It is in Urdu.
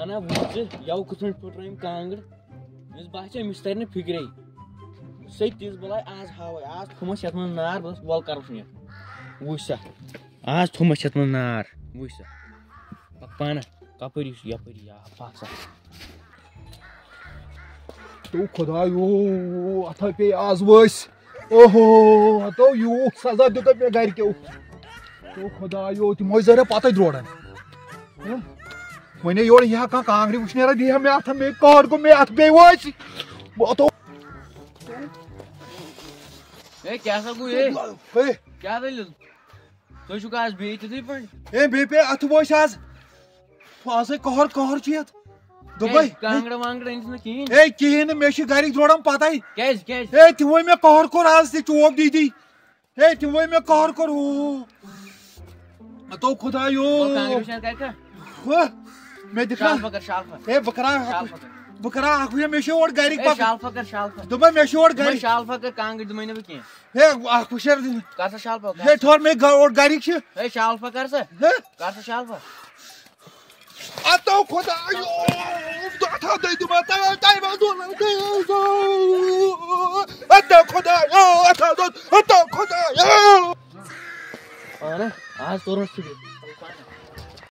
پانا وچ یو کتھ پٹرم کانگڑ مس باسے مس تر فکرے سی تیز بلاے آز ہاوے آز تھومس یت من نار بس ول کرس نیت وچ سا آز تھومس یت من نار وچ سا پک پانا کپری یپری یا پاسا تو خدایو اتھا پے آز وس اوہو تو یو سزا دیت مے گھر کیو تو خدایو تمو زرا پتہ دروڑن ونے یور یہ کان کانگڑی وچنیرا دی مے اتھ مے کار کو مے اتھ بے وس تو اے کیا سا گو اے کیا دل تو چھو کاس بی تھی پن اے بے پے اتھ وس آز فاسے کہر چیت دبئی کانگڑ وانگڑ ان کین اے کین مے چھ گھر دروڑن پتہ کیس کیس اے تمو مے کہر کور آز تی چوب دی اے تمو مے کہر کور تو خدایو کانگڑ شان کا میں دکھا شال اے بکرا اخویا مے چھ اور گھر پک شال فکر دبئی مے چھ اور گھر شال فکر کانگڑ دمنے بہ کین اے اخوشر کاسا شال فکر اے تھور مے اور گھر چھ اے شال فکر سا کاسا شال فکر اتو خدایو تھا دے دما تائی بازو اتو خدایو اتو خدایو آج تورن